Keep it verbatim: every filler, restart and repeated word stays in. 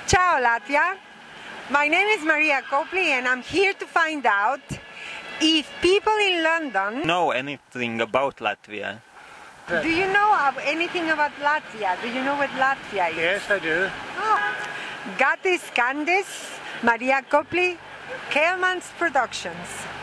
Ciao Latvia, my name is Maria Copley and I'm here to find out if people in London know anything about Latvia. Do you know of anything about Latvia? Do you know what Latvia is? Yes, I do. Oh. Gatis Candice, Maria Copley, Kelman's Productions.